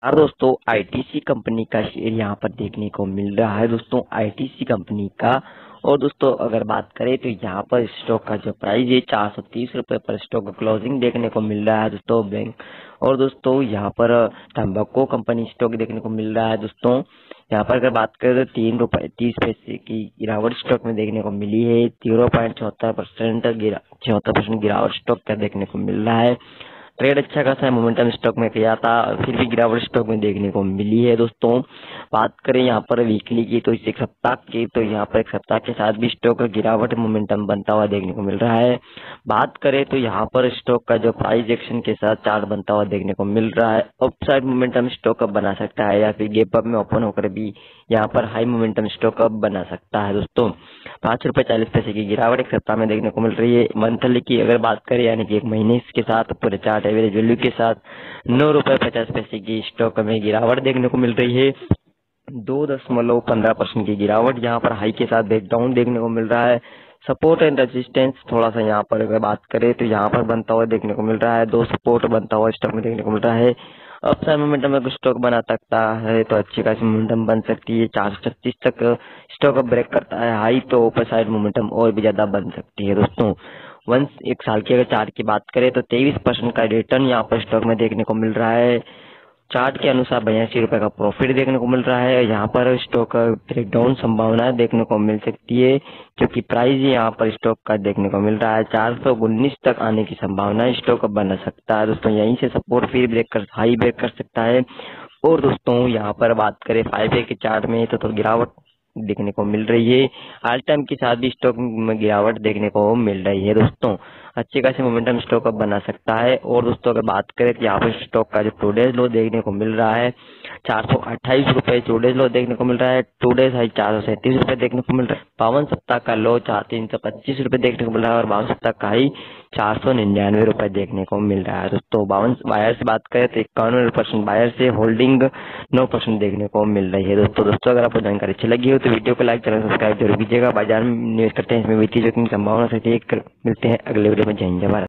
और दोस्तों ITC company का शेयर यहाँ पर देखने को मिल रहा है दोस्तों, आईटीसी कंपनी का। और दोस्तों अगर बात करें तो यहाँ पर स्टॉक का जो प्राइस है 430 रुपये पर स्टॉक का क्लोजिंग देखने को मिल रहा है दोस्तों बैंक। और दोस्तों यहाँ पर तंबाकू कंपनी स्टॉक देखने को मिल रहा है दोस्तों। यहाँ पर अगर बात करें तो 3 रुपये 30 पैसे की गिरावट स्टॉक में देखने को मिली है। 0.74% गिरावट स्टॉक का देखने को मिल रहा है। ट्रेड अच्छा खासा मोमेंटम स्टॉक में किया था, फिर भी गिरावट स्टॉक में देखने को मिली है दोस्तों। बात करें यहाँ पर वीकली की तो इस एक सप्ताह की, तो यहाँ पर एक सप्ताह के साथ भी स्टॉक का गिरावट मोमेंटम बनता हुआ देखने को मिल रहा है। बात करें तो यहाँ पर स्टॉक का जो प्राइस एक्शन के साथ चार्ट बनता हुआ देखने को मिल रहा है। अपसाइड मोमेंटम स्टॉक अप बना सकता है या फिर गैप अप में ओपन होकर भी यहाँ पर हाई मोमेंटम स्टॉक अप बना सकता है दोस्तों। 5 रुपये 40 पैसे की गिरावट एक सप्ताह में देखने को मिल रही है। मंथली की अगर बात करें यानी कि एक महीने के साथ पूरे चार्ट एवरेज वैल्यू के साथ 9 रुपये 50 पैसे की स्टॉक में गिरावट देखने को मिल रही है। 2.15% की गिरावट यहाँ पर हाई के साथ ब्रेकडाउन देखने को मिल रहा है। सपोर्ट एंड रेजिस्टेंस थोड़ा सा यहाँ पर अगर बात करें तो यहाँ पर बनता हुआ देखने को मिल रहा है। 2 सपोर्ट बनता हुआ स्टॉक में देखने को मिल रहा है। अपसाइड मोमेंटम में स्टॉक बना सकता है तो अच्छी खासी मोमेंटम बन सकती है। 436 तक स्टॉक अप ब्रेक करता है हाई तो ऊपर साइड मोमेंटम और भी ज्यादा बन सकती है दोस्तों। वंस एक साल की अगर चार्ट की बात करें तो 23% का रिटर्न यहाँ पर स्टॉक में देखने को मिल रहा है। चार्ट के अनुसार 82 रुपये का प्रॉफिट देखने को मिल रहा है। यहाँ पर स्टॉक का ब्रेकडाउन संभावना देखने को मिल सकती है, क्योंकि प्राइस यहाँ पर स्टॉक का देखने को मिल रहा है। 419 तक आने की संभावना स्टॉक का बना सकता है दोस्तों। यहीं से सपोर्ट फिर ब्रेक कर हाई ब्रेक कर सकता है। और दोस्तों यहाँ पर बात करें 5 के चार्ट में तो गिरावट देखने को मिल रही है। ऑल टाइम के साथ भी स्टॉक में गिरावट देखने को मिल रही है दोस्तों। अच्छे खासे मोमेंटम स्टॉक अप बना सकता है। और दोस्तों अगर बात करें तो यहाँ पर स्टॉक का जो 2 डेज लो देखने को मिल रहा है 428 रुपये 2 डेज लो देखने को मिल रहा है। 2 डेज हाई 437 रुपये देखने को मिल रहा है। 52 सप्ताह का लो 325 रुपये देखने को मिल रहा है और 52 सप्ताह का हाई 499 रुपये देखने को मिल रहा है दोस्तों। 52 बायर से बात करें तो 51% बायर से होल्डिंग 9% देखने को मिल रही है दोस्तों अगर आपको जानकारी अच्छी लगी हो तो वीडियो को लाइक चैनल सब्सक्राइब जरूर कीजिएगा। बाजार में निवेश करते हैं इसमें वित्तीय जोखिम की संभावना से मिलते हैं अगले वीडियो में। जय हिंद जय भारत।